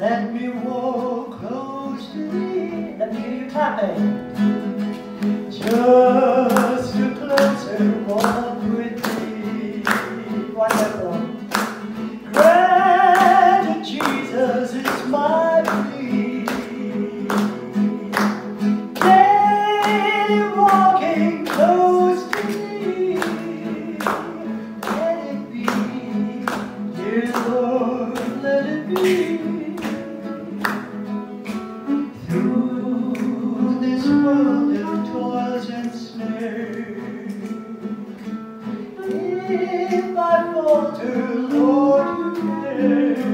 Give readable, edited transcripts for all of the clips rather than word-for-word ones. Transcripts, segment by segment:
Let me walk close to thee. Let me hear you clapping. Just a closer walk with thee. Wonderful. Granted, Jesus is my plea. Daily walking close to thee. Let it be, dear Lord, let it be. Through this world of toils and snares, if I falter, Lord, you care.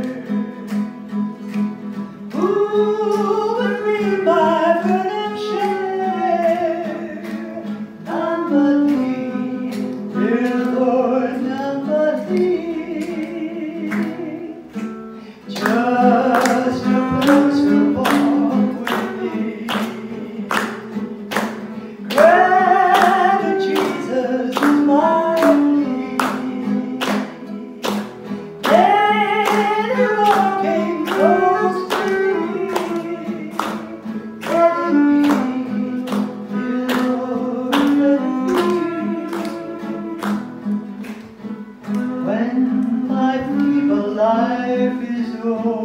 Who would be my burden share? None but thee, dear Lord, none but thee. Just a closer walk with thee. Granted, Jesus is my plea. Daily walking close to thee. Let it be, dear Lord, let it be. When my feeble life is o'er,